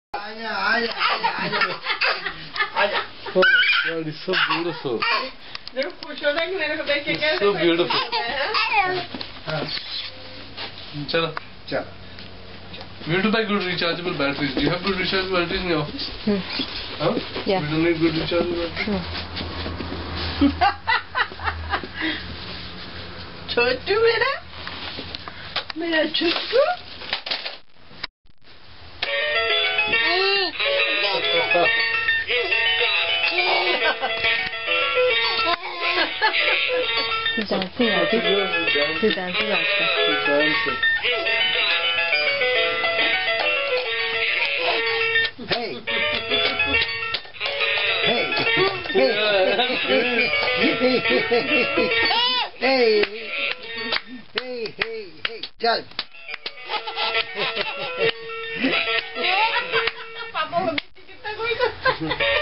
Oh, God, it's so beautiful. It's so beautiful. Chalo. We have to buy good rechargeable batteries. Do you have good rechargeable batteries in your office? Huh? Yeah. We don't need good rechargeable batteries? छोटू मेरा छोटू dancing out to dancing out. Hey. Hey. Hey. Hey. Chal. पापा को कितना कोई